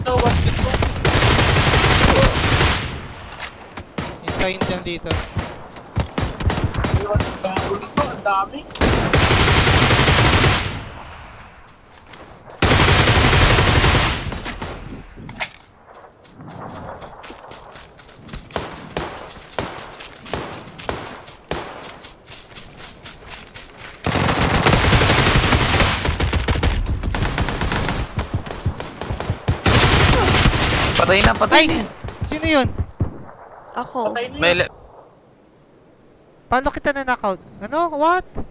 dito, one dito. May sign lang dito. Ang dami. Patay na, patay na. Sino yun? Ako. Patay na May yun. Paano kita na knockout? Ano? What?